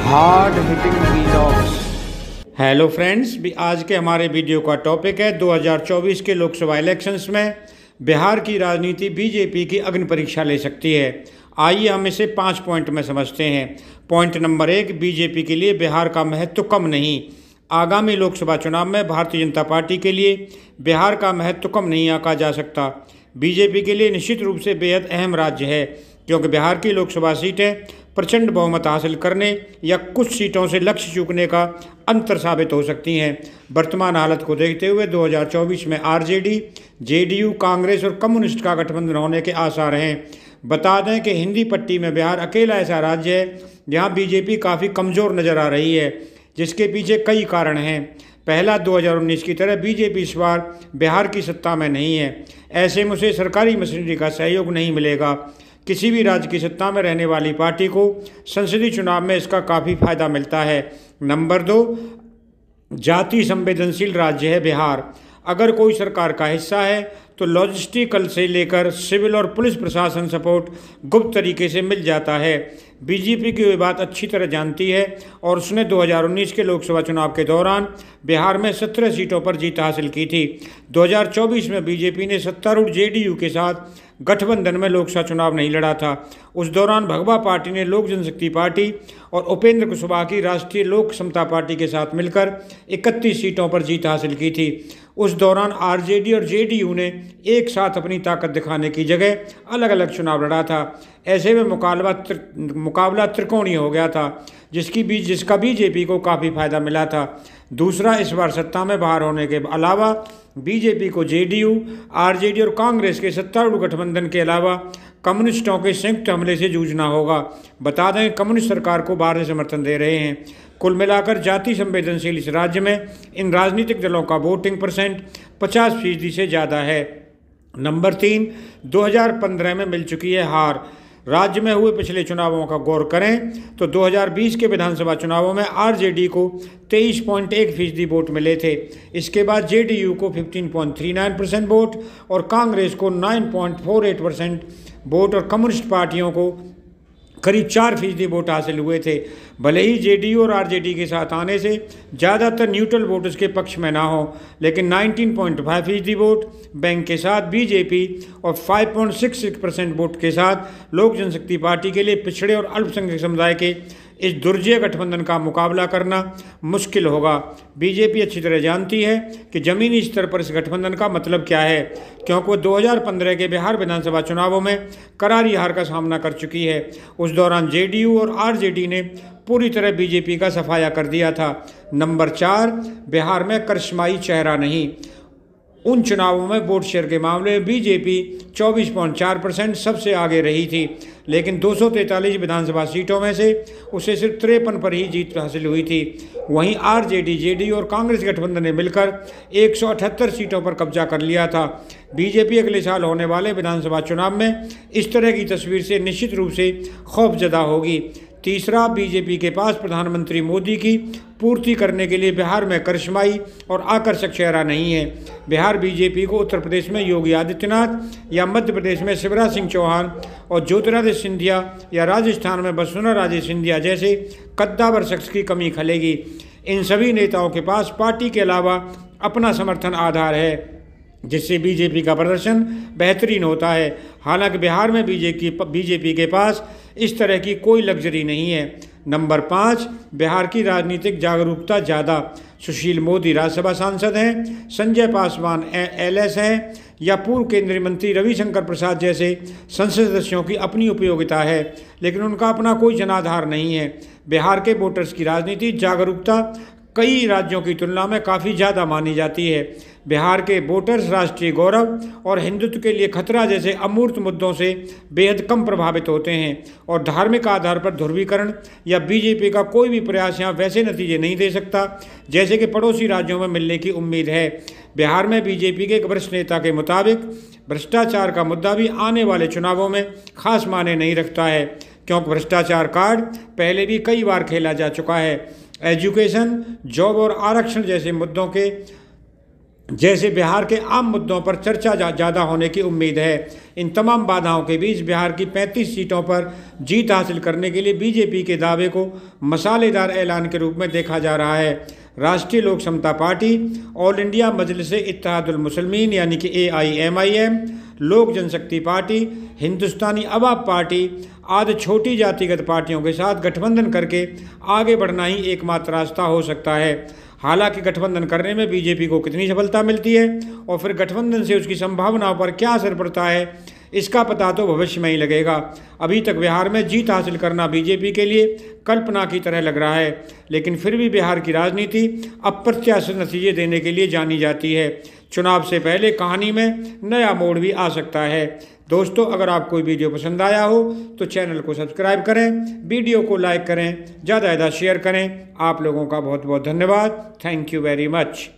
Hard hitting vlogs. Hello friends, आज के हमारे वीडियो का टॉपिक है 2024 के लोकसभा इलेक्शंस में बिहार की राजनीति बीजेपी की अग्नि परीक्षा ले सकती है। आइए हम इसे 5 पॉइंट में समझते हैं। पॉइंट नंबर 1, बीजेपी के लिए बिहार का महत्व कम नहीं। आगामी लोकसभा चुनाव में भारतीय जनता पार्टी के लिए बिहार का महत्व कम नहीं आंका जा सकता। बीजेपी के लिए निश्चित रूप से बेहद अहम राज्य है, क्योंकि बिहार की लोकसभा सीटें प्रचंड बहुमत हासिल करने या कुछ सीटों से लक्ष्य चूकने का अंतर साबित हो सकती हैं। वर्तमान हालत को देखते हुए 2024 में आरजेडी, जेडीयू, कांग्रेस और कम्युनिस्ट का गठबंधन होने के आसार हैं। बता दें कि हिंदी पट्टी में बिहार अकेला ऐसा राज्य है जहां बीजेपी काफ़ी कमज़ोर नज़र आ रही है, जिसके पीछे कई कारण हैं। पहला, 2019 की तरह बीजेपी इस बार बिहार की सत्ता में नहीं है। ऐसे में उसे सरकारी मशीनरी का सहयोग नहीं मिलेगा। किसी भी राज्य की सत्ता में रहने वाली पार्टी को संसदीय चुनाव में इसका काफ़ी फायदा मिलता है। नंबर 2, जाति संवेदनशील राज्य है बिहार। अगर कोई सरकार का हिस्सा है तो लॉजिस्टिकल से लेकर सिविल और पुलिस प्रशासन सपोर्ट गुप्त तरीके से मिल जाता है। बीजेपी की ये बात अच्छी तरह जानती है और उसने 2019 के लोकसभा चुनाव के दौरान बिहार में 17 सीटों पर जीत हासिल की थी। 2024 में बीजेपी ने सत्तारूढ़ जेडीयू के साथ गठबंधन में लोकसभा चुनाव नहीं लड़ा था। उस दौरान भगवा पार्टी ने लोक जनशक्ति पार्टी और उपेंद्र कुशवाहा की राष्ट्रीय लोक समता पार्टी के साथ मिलकर 31 सीटों पर जीत हासिल की थी। उस दौरान आरजेडी और जेडीयू ने एक साथ अपनी ताकत दिखाने की जगह अलग अलग चुनाव लड़ा था। ऐसे में मुकाबला त्रिकोणीय हो गया था, जिसका बीजेपी को काफ़ी फायदा मिला था। दूसरा, इस बार सत्ता में बाहर होने के अलावा बीजेपी को जेडीयू, आरजेडी और कांग्रेस के सत्तारूढ़ गठबंधन के अलावा कम्युनिस्टों के संयुक्त हमले से जूझना होगा। बता दें, कम्युनिस्ट सरकार को बाहर से समर्थन दे रहे हैं। कुल मिलाकर जाति संवेदनशील इस राज्य में इन राजनीतिक दलों का वोटिंग परसेंट 50% से ज़्यादा है। नंबर 3, 2015 में मिल चुकी है हार। राज्य में हुए पिछले चुनावों का गौर करें तो 2020 के विधानसभा चुनावों में आरजेडी को 23.1% वोट मिले थे। इसके बाद जेडीयू को 15.39% वोट और कांग्रेस को 9.48% वोट और कम्युनिस्ट पार्टियों को करीब 4% वोट हासिल हुए थे। भले ही जेडीयू और आरजेडी के साथ आने से ज़्यादातर न्यूट्रल वोट उसके पक्ष में ना हो, लेकिन 19.5% वोट बैंक के साथ बीजेपी और 5.66% वोट के साथ लोक जनशक्ति पार्टी के लिए पिछड़े और अल्पसंख्यक समुदाय के इस दुर्जय गठबंधन का मुकाबला करना मुश्किल होगा। बीजेपी अच्छी तरह जानती है कि ज़मीनी स्तर पर इस गठबंधन का मतलब क्या है, क्योंकि वो 2015 के बिहार विधानसभा चुनावों में करारी हार का सामना कर चुकी है। उस दौरान जेडीयू और आरजेडी ने पूरी तरह बीजेपी का सफाया कर दिया था। नंबर 4, बिहार में करिश्माई चेहरा नहीं। उन चुनावों में वोट शेयर के मामले में बीजेपी 24.4% सबसे आगे रही थी, लेकिन 243 विधानसभा सीटों में से उसे सिर्फ 53 पर ही जीत हासिल हुई थी। वहीं आरजेडी, जेडीयू और कांग्रेस गठबंधन ने मिलकर 178 सीटों पर कब्जा कर लिया था। बीजेपी अगले साल होने वाले विधानसभा चुनाव में इस तरह की तस्वीर से निश्चित रूप से खौफजदा होगी। तीसरा, बीजेपी के पास प्रधानमंत्री मोदी की पूर्ति करने के लिए बिहार में करिश्माई और आकर्षक चेहरा नहीं है। बिहार बीजेपी को उत्तर प्रदेश में योगी आदित्यनाथ या मध्य प्रदेश में शिवराज सिंह चौहान और ज्योतिरादित्य सिंधिया या राजस्थान में वसुंधरा राजे सिंधिया जैसे कद्दावर शख्स की कमी खलेगी। इन सभी नेताओं के पास पार्टी के अलावा अपना समर्थन आधार है, जिससे बीजेपी का प्रदर्शन बेहतरीन होता है। हालांकि बिहार में बीजेपी के पास इस तरह की कोई लग्जरी नहीं है। नंबर 5, बिहार की राजनीतिक जागरूकता ज़्यादा। सुशील मोदी राज्यसभा सांसद हैं, संजय पासवान एलएस हैं या पूर्व केंद्रीय मंत्री रविशंकर प्रसाद जैसे संसद सदस्यों की अपनी उपयोगिता है, लेकिन उनका अपना कोई जनाधार नहीं है। बिहार के वोटर्स की राजनीति जागरूकता कई राज्यों की तुलना में काफ़ी ज़्यादा मानी जाती है। बिहार के वोटर्स राष्ट्रीय गौरव और हिंदुत्व के लिए खतरा जैसे अमूर्त मुद्दों से बेहद कम प्रभावित होते हैं और धार्मिक आधार पर ध्रुवीकरण या बीजेपी का कोई भी प्रयास यहाँ वैसे नतीजे नहीं दे सकता जैसे कि पड़ोसी राज्यों में मिलने की उम्मीद है। बिहार में बीजेपी के एक वरिष्ठ नेता के मुताबिक भ्रष्टाचार का मुद्दा भी आने वाले चुनावों में खास मायने नहीं रखता है, क्योंकि भ्रष्टाचार कार्ड पहले भी कई बार खेला जा चुका है। एजुकेशन, जॉब और आरक्षण जैसे मुद्दों के जैसे बिहार के आम मुद्दों पर चर्चा ज़्यादा होने की उम्मीद है। इन तमाम बाधाओं के बीच बिहार की 35 सीटों पर जीत हासिल करने के लिए बीजेपी के दावे को मसालेदार ऐलान के रूप में देखा जा रहा है। Rashtriya Lok Samata Party, All India Majlis-e-Ittehadul Muslimeen यानी कि AIMIM, लोक जनशक्ति पार्टी, हिंदुस्तानी अवाम पार्टी आदि छोटी जातिगत पार्टियों के साथ गठबंधन करके आगे बढ़ना ही एकमात्र रास्ता हो सकता है। हालांकि गठबंधन करने में बीजेपी को कितनी सफलता मिलती है और फिर गठबंधन से उसकी संभावनाओं पर क्या असर पड़ता है, इसका पता तो भविष्य में ही लगेगा। अभी तक बिहार में जीत हासिल करना बीजेपी के लिए कल्पना की तरह लग रहा है, लेकिन फिर भी बिहार की राजनीति अप्रत्याशित नतीजे देने के लिए जानी जाती है। चुनाव से पहले कहानी में नया मोड़ भी आ सकता है। दोस्तों, अगर आपको वीडियो पसंद आया हो तो चैनल को सब्सक्राइब करें, वीडियो को लाइक करें, ज़्यादा से ज़्यादा शेयर करें। आप लोगों का बहुत बहुत धन्यवाद। Thank you very much.